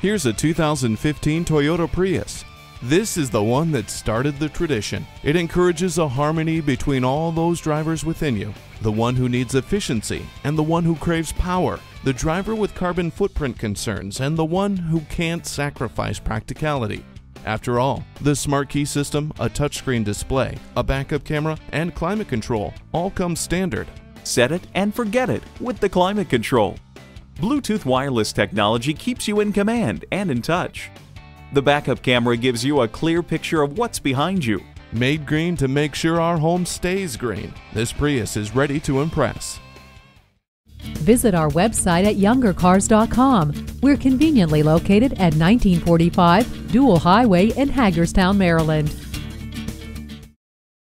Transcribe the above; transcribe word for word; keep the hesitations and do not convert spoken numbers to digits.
Here's a two thousand fifteen Toyota Prius. This is the one that started the tradition. It encourages a harmony between all those drivers within you. The one who needs efficiency and the one who craves power. The driver with carbon footprint concerns and the one who can't sacrifice practicality. After all, the smart key system, a touchscreen display, a backup camera, and climate control all come standard. Set it and forget it with the climate control. Bluetooth wireless technology keeps you in command and in touch. The backup camera gives you a clear picture of what's behind you. Made green to make sure our home stays green. This Prius is ready to impress. Visit our website at younger cars dot com. We're conveniently located at nineteen forty-five Dual Highway in Hagerstown, Maryland.